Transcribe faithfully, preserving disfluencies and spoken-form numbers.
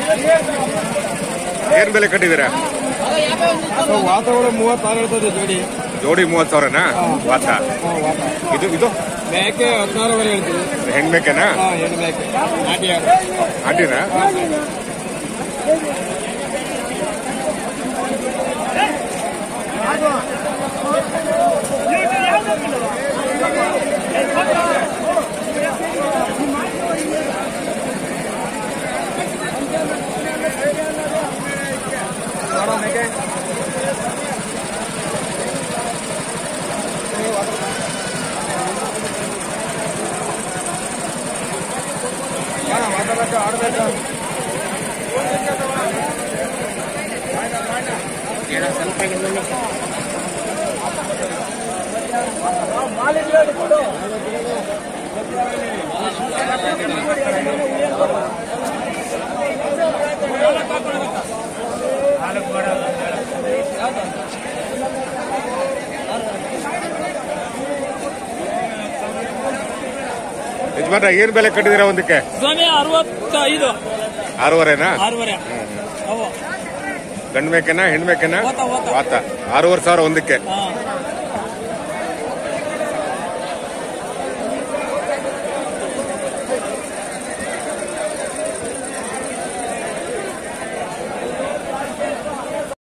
ಏನ್ ಬೆಲೆ ಕಟ್ಟಿದ್ದೀರಾ? ವಾತಾವರಣ ಮೂವತ್ತಾರು ಇರ್ತದೆ ಜೋಡಿ. ಜೋಡಿ ಮೂವತ್ತು ಸಾವಿರನಾ? ವಾತ ಇದು ಇದು ಮೇಕೆ ಹದಿನಾರುವರೆ ಹೇಳ್ತೀವಿ. ಹೆಣ್ ಮೇಕೆನಾ? ಹೆಣ್ಣು ಮೇಕೆ ನಾಟಿ ನಾಟಿನಾ? ಯಜಮಾನ್ರ ಏನ್ ಬೆಲೆ ಕಟ್ಟಿದಿರ ಒಂದಕ್ಕೆ? ಅರವತ್ತೈದು. ಆರೂವರೆನಾ? ಆರೂವರೆ. ಗಂಡು ಮೇಕೆನಾ ಹೆಣ್ಣು ಮೇಕೆನಾ? ವಾತ ಆರೂವರೆ ಸಾವಿರ ಒಂದಕ್ಕೆ.